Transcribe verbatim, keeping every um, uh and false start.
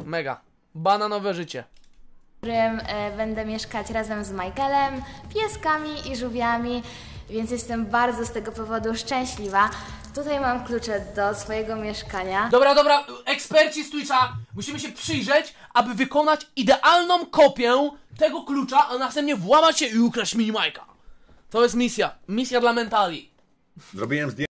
Mega. Bananowe życie. W którym e, będę mieszkać razem z Michaelem, pieskami i żółwiami, więc jestem bardzo z tego powodu szczęśliwa. Tutaj mam klucze do swojego mieszkania. Dobra, dobra, eksperci z Twitcha, musimy się przyjrzeć, aby wykonać idealną kopię tego klucza, a następnie włamać się i ukraść mini Majka. To jest misja. Misja dla mentali. Zrobiłem zdjęcie.